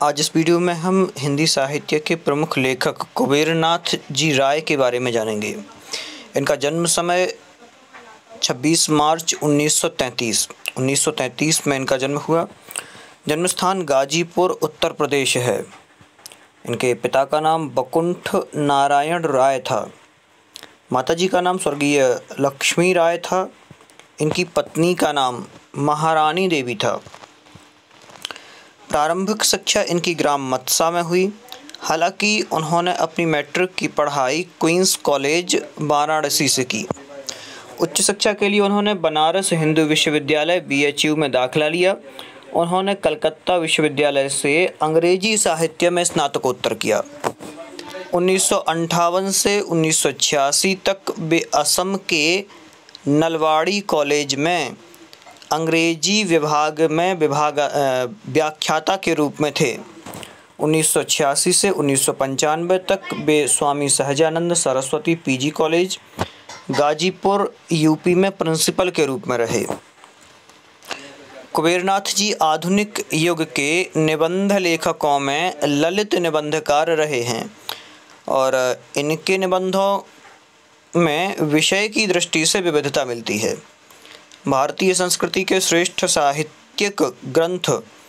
आज इस वीडियो में हम हिंदी साहित्य के प्रमुख लेखक कुबेरनाथ जी राय के बारे में जानेंगे। इनका जन्म समय 26 मार्च 1933 में इनका जन्म हुआ। जन्म स्थान गाजीपुर उत्तर प्रदेश है। इनके पिता का नाम बकुंठ नारायण राय था। माताजी का नाम स्वर्गीय लक्ष्मी राय था। इनकी पत्नी का नाम महारानी देवी था। प्रारंभिक शिक्षा इनकी ग्राम मत्सा में हुई। हालांकि उन्होंने अपनी मैट्रिक की पढ़ाई क्वींस कॉलेज वाराणसी से की। उच्च शिक्षा के लिए उन्होंने बनारस हिंदू विश्वविद्यालय BHU में दाखिला लिया। उन्होंने कलकत्ता विश्वविद्यालय से अंग्रेजी साहित्य में स्नातकोत्तर किया। 1958 से 1986 तक वे असम के नलवाड़ी कॉलेज में अंग्रेजी विभाग में व्याख्याता के रूप में थे। 1986 से 1995 तक वे Swami Sahajanand Saraswati PG college Ghazipur UP में प्रिंसिपल के रूप में रहे। कुबेरनाथ जी आधुनिक युग के निबंध लेखकों में ललित निबंधकार रहे हैं और इनके निबंधों में विषय की दृष्टि से विविधता मिलती है। भारतीय संस्कृति के श्रेष्ठ साहित्यिक ग्रंथ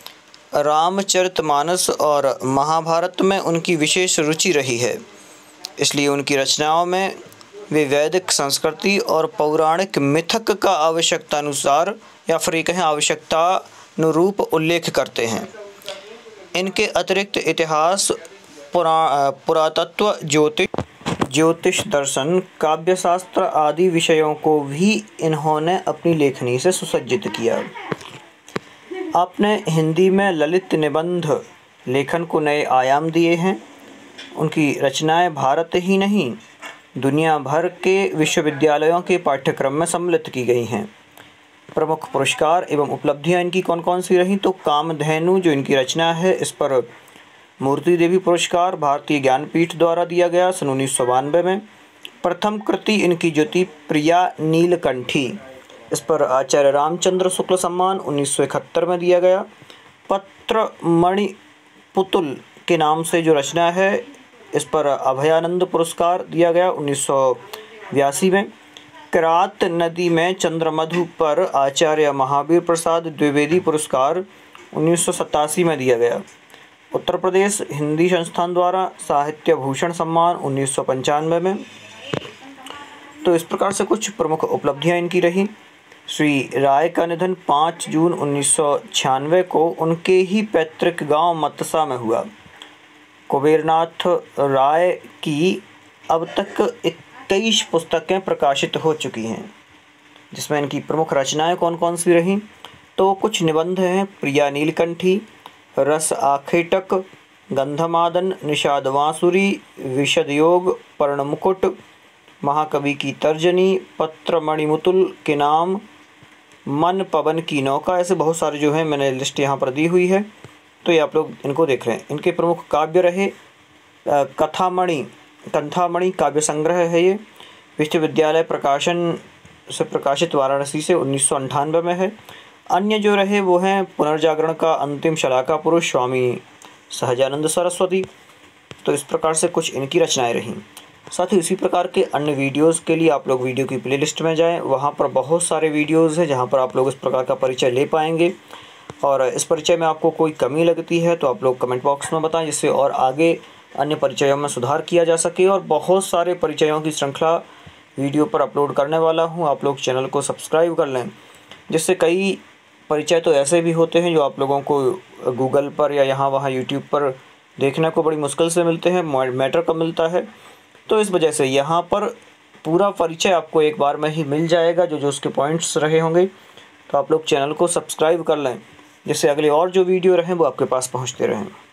रामचरितमानस और महाभारत में उनकी विशेष रुचि रही है। इसलिए उनकी रचनाओं में वे वैदिक संस्कृति और पौराणिक मिथक का आवश्यकतानुसार या फिर कहें आवश्यकतानुरूप उल्लेख करते हैं। इनके अतिरिक्त इतिहास, पुरातत्व, ज्योतिष दर्शन, काव्यशास्त्र आदि विषयों को भी इन्होंने अपनी लेखनी से सुसज्जित किया। आपने हिंदी में ललित निबंध लेखन को नए आयाम दिए हैं। उनकी रचनाएं भारत ही नहीं दुनिया भर के विश्वविद्यालयों के पाठ्यक्रम में सम्मिलित की गई हैं। प्रमुख पुरस्कार एवं उपलब्धियां इनकी कौन कौन सी रहीं तो कामधेनु जो इनकी रचना है, इस पर मूर्ति देवी पुरस्कार भारतीय ज्ञानपीठ द्वारा दिया गया सन 1992 में। प्रथम कृति इनकी ज्योति प्रिया नीलकंठी, इस पर आचार्य रामचंद्र शुक्ल सम्मान 1971 में दिया गया। पत्र मणि पुतुल के नाम से जो रचना है, इस पर अभयानंद पुरस्कार दिया गया 1982 में। किरात नदी में चंद्रमधु पर आचार्य महावीर प्रसाद द्विवेदी पुरस्कार 1987 में दिया गया। उत्तर प्रदेश हिंदी संस्थान द्वारा साहित्य भूषण सम्मान 1995 में। तो इस प्रकार से कुछ प्रमुख उपलब्धियां इनकी रही। श्री राय का निधन 5 जून 1996 को उनके ही पैतृक गांव मत्सा में हुआ। कुबेरनाथ राय की अब तक 21 पुस्तकें प्रकाशित हो चुकी हैं, जिसमें इनकी प्रमुख रचनाएं कौन कौन सी रहीं तो कुछ निबंध हैं। प्रिया नीलकंठी, रस आखेटक, गंधमादन, निषाद बांसुरी, विशद योग, पर्णमुकुट, महाकवि की तर्जनी, पत्र मणिमुतुल के नाम, मन पवन की नौका, ऐसे बहुत सारे जो हैं मैंने लिस्ट यहाँ पर दी हुई है, तो ये आप लोग इनको देख रहे हैं। इनके प्रमुख काव्य रहे कंथामणि काव्य संग्रह है, ये विश्वविद्यालय प्रकाशन से प्रकाशित वाराणसी से 1998 में है। अन्य जो रहे वो हैं पुनर्जागरण का अंतिम शलाका पुरुष स्वामी सहजानंद सरस्वती। तो इस प्रकार से कुछ इनकी रचनाएं रहीं। साथ ही इसी प्रकार के अन्य वीडियोस के लिए आप लोग वीडियो की प्लेलिस्ट में जाएं, वहां पर बहुत सारे वीडियोस हैं जहां पर आप लोग इस प्रकार का परिचय ले पाएंगे। और इस परिचय में आपको कोई कमी लगती है तो आप लोग कमेंट बॉक्स में बताएं, जिससे और आगे अन्य परिचयों में सुधार किया जा सके। और बहुत सारे परिचयों की श्रृंखला वीडियो पर अपलोड करने वाला हूँ, आप लोग चैनल को सब्सक्राइब कर लें, जिससे कई परिचय तो ऐसे भी होते हैं जो आप लोगों को गूगल पर या यहाँ वहाँ यूट्यूब पर देखने को बड़ी मुश्किल से मिलते हैं, मैटर कम मिलता है। तो इस वजह से यहाँ पर पूरा परिचय आपको एक बार में ही मिल जाएगा, जो उसके पॉइंट्स रहे होंगे। तो आप लोग चैनल को सब्सक्राइब कर लें, जिससे अगले और जो वीडियो रहें वो आपके पास पहुँचते रहें।